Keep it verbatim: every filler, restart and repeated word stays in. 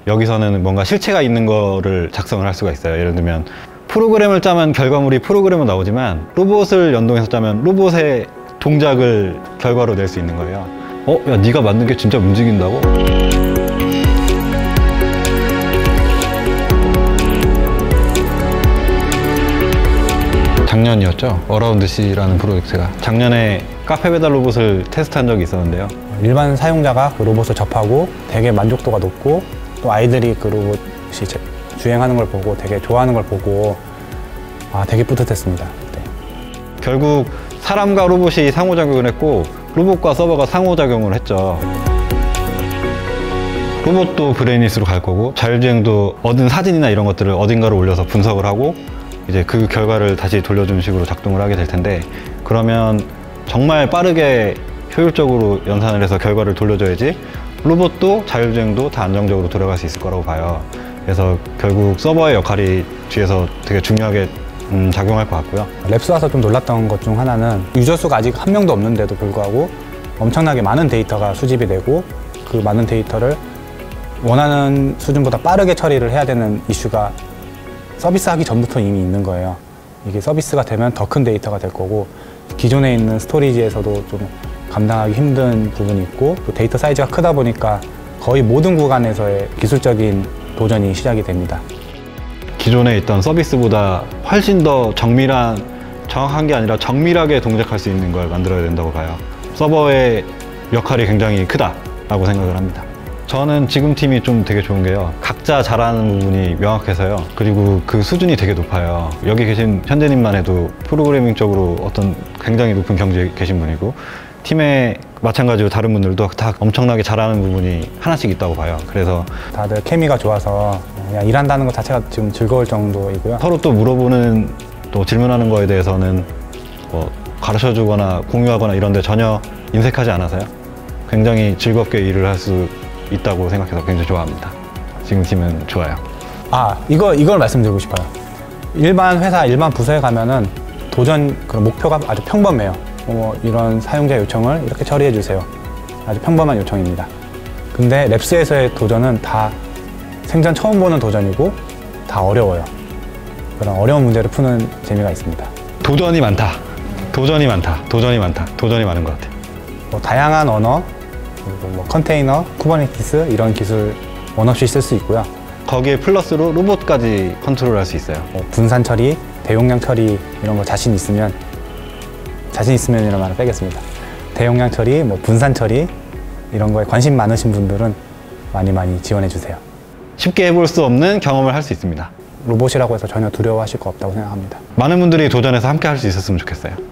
여기서는 뭔가 실체가 있는 거를 작성을 할 수가 있어요. 예를 들면 프로그램을 짜면 결과물이 프로그램으로 나오지만 로봇을 연동해서 짜면 로봇의 동작을 결과로 낼 수 있는 거예요. 어? 야, 네가 만든 게 진짜 움직인다고? 작년이었죠. 어라운드 C라는 프로젝트가. 작년에 카페 배달 로봇을 테스트한 적이 있었는데요. 일반 사용자가 그 로봇을 접하고 되게 만족도가 높고 또 아이들이 그 로봇이 주행하는 걸 보고 되게 좋아하는 걸 보고 아, 되게 뿌듯했습니다. 네. 결국 사람과 로봇이 상호작용을 했고 로봇과 서버가 상호작용을 했죠. 로봇도 브레인리스로 갈 거고 자율주행도 얻은 사진이나 이런 것들을 어딘가로 올려서 분석을 하고 이제 그 결과를 다시 돌려주는 식으로 작동을 하게 될 텐데, 그러면 정말 빠르게 효율적으로 연산을 해서 결과를 돌려줘야지 로봇도 자율주행도 다 안정적으로 돌아갈 수 있을 거라고 봐요. 그래서 결국 서버의 역할이 뒤에서 되게 중요하게 음, 작용할 것 같고요. 랩스 와서 좀 놀랐던 것 중 하나는 유저 수가 아직 한 명도 없는데도 불구하고 엄청나게 많은 데이터가 수집이 되고 그 많은 데이터를 원하는 수준보다 빠르게 처리를 해야 되는 이슈가 서비스하기 전부터 이미 있는 거예요. 이게 서비스가 되면 더 큰 데이터가 될 거고 기존에 있는 스토리지에서도 좀 감당하기 힘든 부분이 있고 또 데이터 사이즈가 크다 보니까 거의 모든 구간에서의 기술적인 도전이 시작이 됩니다. 기존에 있던 서비스보다 훨씬 더 정밀한, 정확한 게 아니라 정밀하게 동작할 수 있는 걸 만들어야 된다고 봐요. 서버의 역할이 굉장히 크다라고 생각을 합니다. 저는 지금 팀이 좀 되게 좋은 게요, 각자 잘하는 부분이 명확해서요. 그리고 그 수준이 되게 높아요. 여기 계신 현재님만 해도 프로그래밍 쪽으로 어떤 굉장히 높은 경지에 계신 분이고 팀에 마찬가지로 다른 분들도 다 엄청나게 잘하는 부분이 하나씩 있다고 봐요. 그래서 다들 케미가 좋아서 그냥 일한다는 것 자체가 지금 즐거울 정도이고요. 서로 또 물어보는, 또 질문하는 거에 대해서는 뭐 가르쳐주거나 공유하거나 이런 데 전혀 인색하지 않아서요. 굉장히 즐겁게 일을 할 수 있다고 생각해서 굉장히 좋아합니다. 지금 팀은 좋아요. 아, 이거, 이걸 말씀드리고 싶어요. 일반 회사, 일반 부서에 가면은 도전 그런 목표가 아주 평범해요. 뭐 이런 사용자 요청을 이렇게 처리해 주세요. 아주 평범한 요청입니다. 근데 랩스에서의 도전은 다 생전 처음 보는 도전이고 다 어려워요. 그런 어려운 문제를 푸는 재미가 있습니다. 도전이 많다. 도전이 많다. 도전이 많다. 도전이 많은 것 같아요. 뭐 다양한 언어, 그리고 뭐 컨테이너, 쿠버네티스 이런 기술 원 없이 쓸 수 있고요. 거기에 플러스로 로봇까지 컨트롤할 수 있어요. 뭐 분산 처리, 대용량 처리 이런 거 자신 있으면 자신 있으면이라는 말을 빼겠습니다. 대용량 처리, 뭐 분산 처리 이런 거에 관심 많으신 분들은 많이 많이 지원해 주세요. 쉽게 해볼 수 없는 경험을 할 수 있습니다. 로봇이라고 해서 전혀 두려워하실 거 없다고 생각합니다. 많은 분들이 도전해서 함께 할 수 있었으면 좋겠어요.